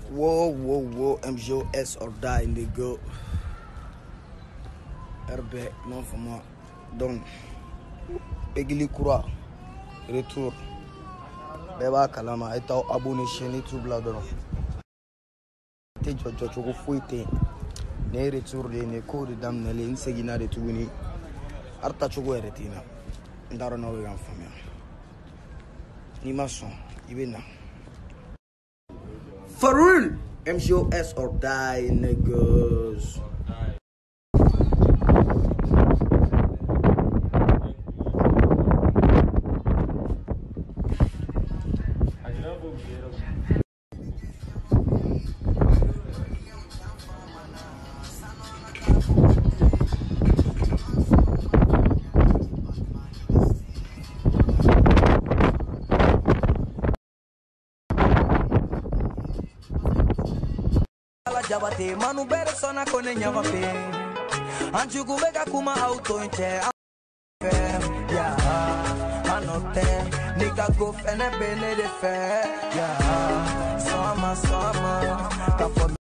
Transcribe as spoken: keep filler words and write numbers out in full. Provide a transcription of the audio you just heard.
Whoa, whoa, whoa, M J O S or die in the go. R B, non for moi. Donc, Pegili Koura, retour. Beba Kalama, et t'as abonné chez YouTube là-dedans. T'es Jojo Chogo Fouité. Ne retour, ne code d'âme, ne l'insegina de Touni. Arta Chogo Eretina. Ndarona Wegan Famia. Ni maçon, Ibena. For real, M J O S or die, niggas. Jabate manu bere sona kone nyama pe anjugu bega kuma auto inte ya anote nika go fene bene de fe ya sama sama ka